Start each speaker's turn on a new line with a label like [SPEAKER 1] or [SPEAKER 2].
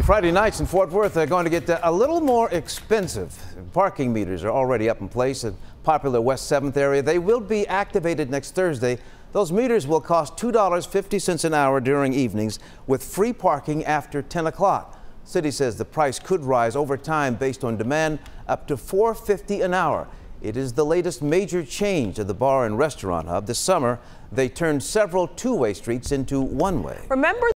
[SPEAKER 1] Friday nights in Fort Worth are going to get a little more expensive. Parking meters are already up in place in popular West 7th area. They will be activated next Thursday. Those meters will cost $2.50 an hour during evenings with free parking after 10 o'clock. City says the price could rise over time based on demand up to $4.50 an hour. It is the latest major change of the bar and restaurant hub. This summer, they turned several two-way streets into one-way.
[SPEAKER 2] Remember